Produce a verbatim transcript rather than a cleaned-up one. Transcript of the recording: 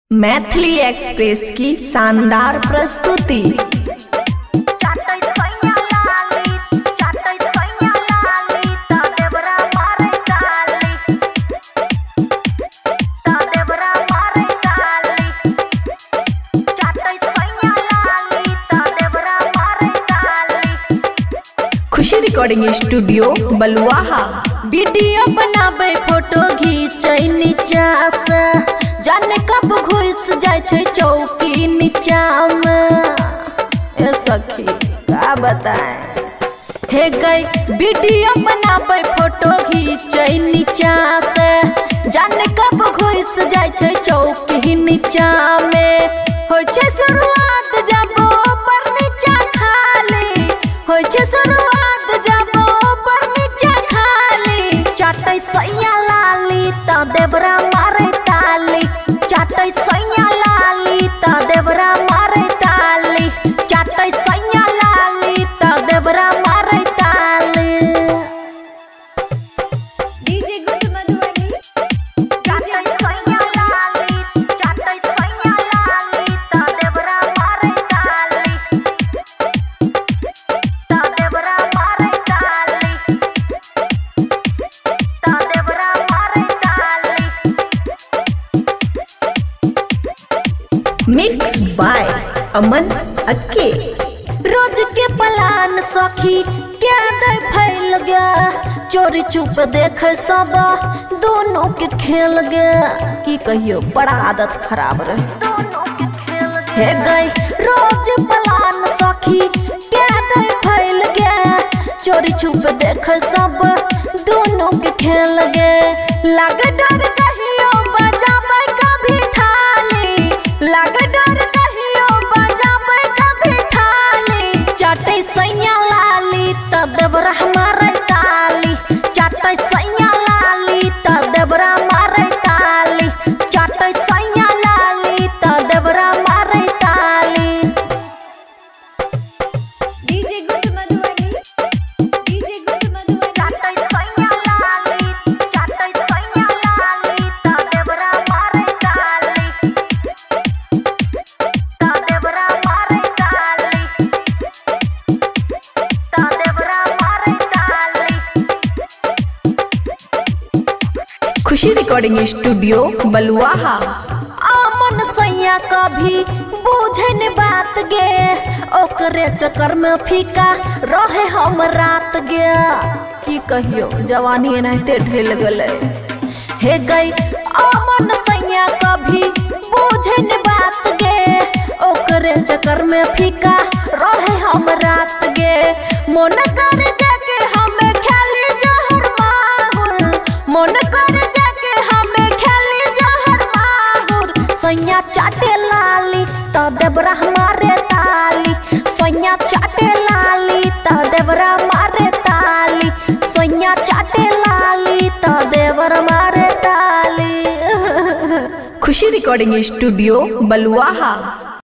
Maithili express की शानदार प्रस्तुति। Khushi recording studio Baluaha. Video बनाबे फोटो घींचे नीचा से, जाने कब घुस जाए छे चौकी नीचा में। ए सखी का बताएं। हे गई वीडियो बनाबे फोटो घींचे नीचा से, जाने कब घुस जाए छे चौकी नीचा में। हो छे शुरुआत जब ऊपर नीचा खाली, हो छे शुरुआत जब ऊपर नीचा खाली। चाटे सैया लाली त देवरा मारे ताली, चाटे सैया लाली त देवरा मारे ताली, चाटे सैया लाली त देवरा मारे ताली। डीजे गुड मधुबनी चाटे सैया लाली, चाटे सैया लाली त देवरा मारे ताली, त देवरा मारे ताली, त देवरा मारे ताली। मिक्स बाय अमन अक्के। रोज के प्लान सखी क्या दे फैल गया, चोरी छुप देख सब दोनों के खेल गया। की कहियो बड़ा आदत खराब रहे। दोनों के खेल हे गई रोज प्लान सखी क्या दे फैल गया, चोरी छुप देख सब दोनों के खेल गए। लगे डर कहियो बजाबे कभी थाली, लगे डर कहियो बजाबे कभी थाली। चाटे सैया लाली त देवरा मारे ताली, चाटे सैया लाली त देवरा मारे ताली, चाटे सैया लाली त देवरा मारे ताली। DJ good Madhubani DJ good Madhubani चाटे सैया लाली, चाटे सैया लाली त देवरा मारे ताली, त देवरा मारे ताली, त देवरा मारे ताली। Khushi recording studio Baluaha. आमन सैया कभी बूझे न बात गे, ओकरे चक्कर में फीका रहे हम रात गे। की कहियो जवानी एनाहिते ढेल गले। हे गई आमन सैया कभी बूझे न बात गे, ओकरे चक्कर में फीका रहे हम रात गे। मन कर जाके हमें खेली जहर माहुर, मन कर जाके हमें खेली जहर माहुर। सैया चाटे लाली त देवरा मारे ताली, सैया चाटे लाली त देवरा मारे ताली, सैया चाटे लाली त देवरा मारे ताली। खुशी रिकॉर्डिंग स्टूडियो बलुआहा।